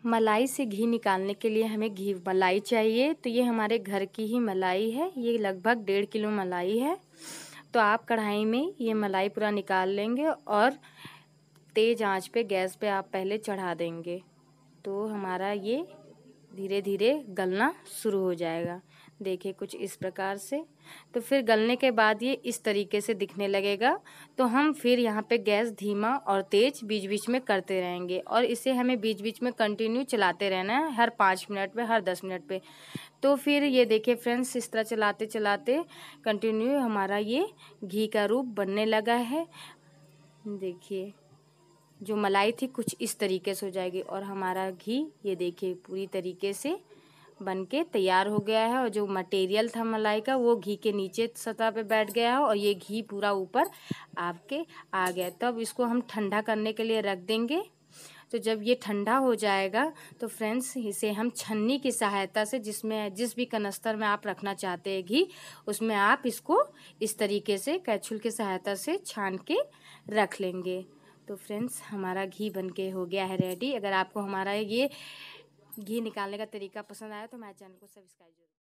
मलाई से घी निकालने के लिए हमें घी मलाई चाहिए। तो ये हमारे घर की ही मलाई है, ये लगभग 1.5 किलो मलाई है। तो आप कढ़ाई में ये मलाई पूरा निकाल लेंगे और तेज़ आंच पे गैस पे आप पहले चढ़ा देंगे। तो हमारा ये धीरे धीरे गलना शुरू हो जाएगा। देखिए कुछ इस प्रकार से। तो फिर गलने के बाद ये इस तरीके से दिखने लगेगा। तो हम फिर यहाँ पे गैस धीमा और तेज़ बीच बीच में करते रहेंगे और इसे हमें बीच बीच में कंटिन्यू चलाते रहना है, हर 5 मिनट पे, हर 10 मिनट पे। तो फिर ये देखिए फ्रेंड्स, इस तरह चलाते चलाते कंटिन्यू हमारा ये घी का रूप बनने लगा है। देखिए जो मलाई थी कुछ इस तरीके से हो जाएगी और हमारा घी ये देखिए पूरी तरीके से बनके तैयार हो गया है। और जो मटेरियल था मलाई का वो घी के नीचे सतह पे बैठ गया है और ये घी पूरा ऊपर आपके आ गया। तब इसको हम ठंडा करने के लिए रख देंगे। तो जब ये ठंडा हो जाएगा तो फ्रेंड्स इसे हम छन्नी की सहायता से, जिस भी कनस्तर में आप रखना चाहते हैं घी, उसमें आप इसको इस तरीके से कैप्सूल की सहायता से छान के रख लेंगे। तो फ्रेंड्स हमारा घी बनके हो गया है रेडी। अगर आपको हमारा ये घी निकालने का तरीका पसंद आया तो हमारे चैनल को सब्सक्राइब जरूर।